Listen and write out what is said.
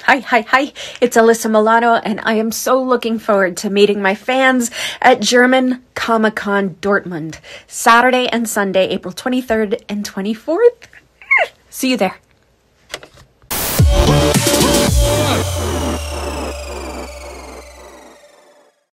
Hi. It's Alyssa Milano, and I am so looking forward to meeting my fans at German Comic-Con Dortmund, Saturday and Sunday, April 23rd and 24th. See you there.